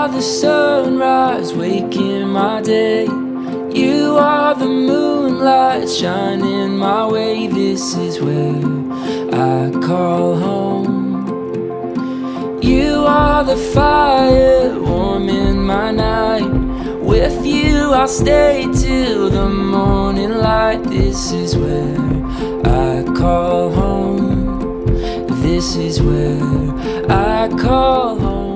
are the sunrise waking my day. You are the moonlight shining my way. This is where I call home. You are the fire warming my night. With you I'll stay till the morning light. This is where I call home. This is where I call home.